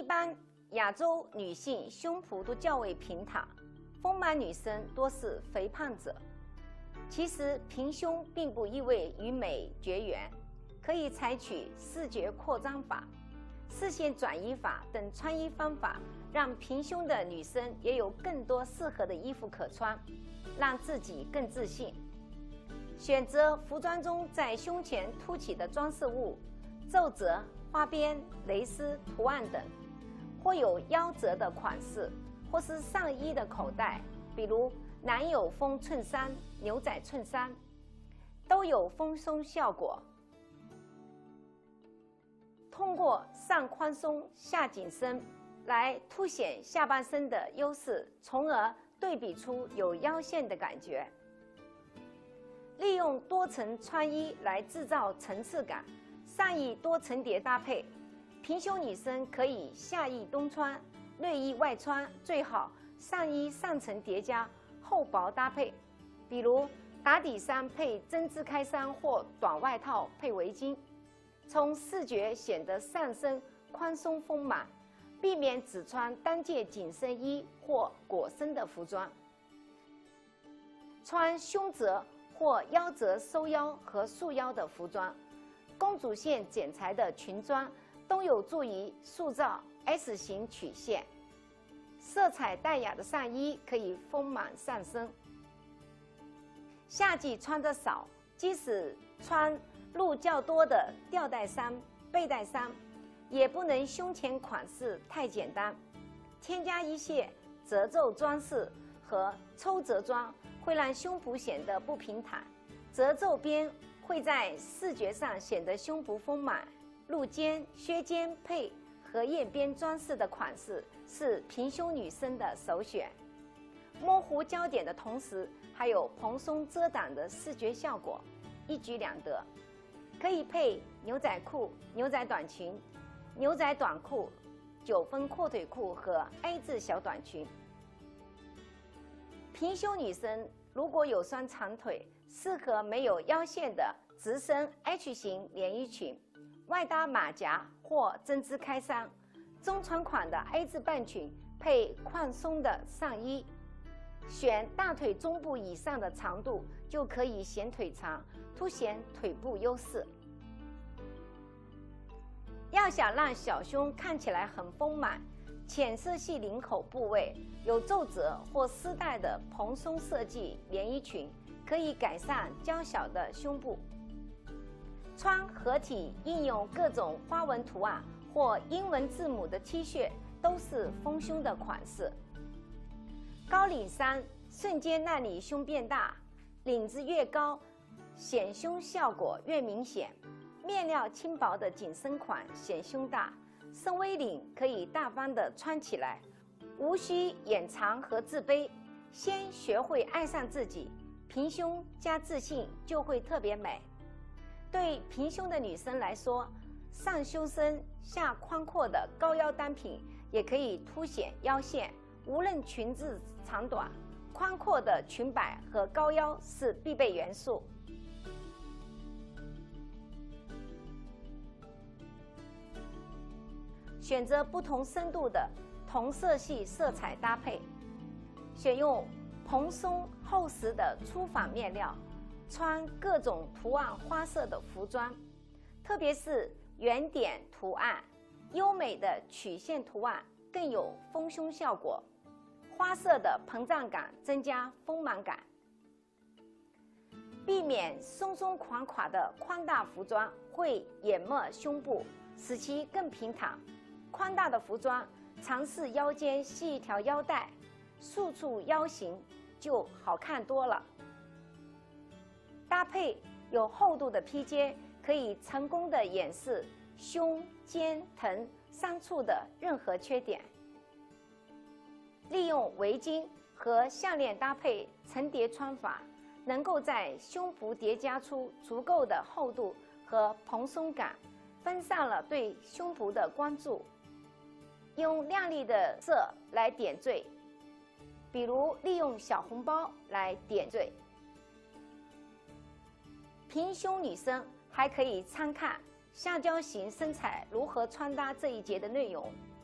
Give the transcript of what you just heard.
般亚洲女性胸脯都较为平坦，丰满女生多是肥胖者。其实平胸并不意味与美绝缘，可以采取视觉扩张法、视线转移法等穿衣方法，让平胸的女生也有更多适合的衣服可穿，让自己更自信。选择服装中在胸前凸起的装饰物、皱褶、花边、蕾丝、图案等，或有腰折的款式，或是上衣的口袋，比如男友风衬衫、牛仔衬衫，都有丰松效果。通过上宽松、下紧身来凸显下半身的优势，从而对比出有腰线的感觉。利用多层穿衣来制造层次感，上衣多层叠搭配。平胸女生可以下衣冬穿，内衣外穿，最好上衣上层叠加，厚薄搭配。比如打底衫配针织开衫或短外套配围巾，从视觉显得上身宽松丰满，避免只穿单件紧身衣或裹身的服装。穿胸折或腰折收腰和束腰的服装，公主线剪裁的裙装都有助于塑造 S 型曲线。色彩淡雅的上衣可以丰满上身。夏季穿得少，即使穿露较多的吊带衫、背带衫，也不能胸前款式太简单，添加一些褶皱装饰和抽褶装，会让胸脯显得不平坦。褶皱边会在视觉上显得胸部丰满。露肩、削肩配荷叶边装饰的款式是平胸女生的首选。模糊焦点的同时，还有蓬松遮挡的视觉效果，一举两得。可以配牛仔裤、牛仔短裙、牛仔短裤、9分阔腿裤和 A 字小短裙。平胸女生如果有双长腿，适合没有腰线的直身 H 型连衣裙，外搭马甲或针织开衫，中长款的 A 字半裙配宽松的上衣。选大腿中部以上的长度，就可以显腿长，凸显腿部优势。要想让小胸看起来很丰满，浅色系领口部位有皱褶或丝带的蓬松设计连衣裙，可以改善娇小的胸部。穿合体印有各种花纹图案或英文字母的 T 恤都是丰胸的款式。高领衫瞬间让你胸变大，领子越高，显胸效果越明显。面料轻薄的紧身款显胸大，深 V 领可以大方地穿起来，无需掩藏和自卑。先学会爱上自己，平胸加自信就会特别美。对平胸的女生来说，上修身下宽阔的高腰单品也可以凸显腰线。无论裙子长短，宽阔的裙摆和高腰是必备元素。选择不同深度的同色系色彩搭配，选用蓬松厚实的粗纺面料，穿各种图案花色的服装，特别是圆点图案、优美的曲线图案更有丰胸效果。花色的膨胀感增加丰满感。避免松松垮垮的宽大服装会淹没胸部，使其更平坦。宽大的服装尝试腰间系一条腰带，束住腰型就好看多了。搭配有厚度的披肩，可以成功的掩饰胸、肩、臀3处的任何缺点。利用围巾和项链搭配层叠穿法，能够在胸脯叠加出足够的厚度和蓬松感，分散了对胸脯的关注。用亮丽的色来点缀，比如利用小红包来点缀。平胸女生还可以参看橡胶型身材如何穿搭这一节的内容。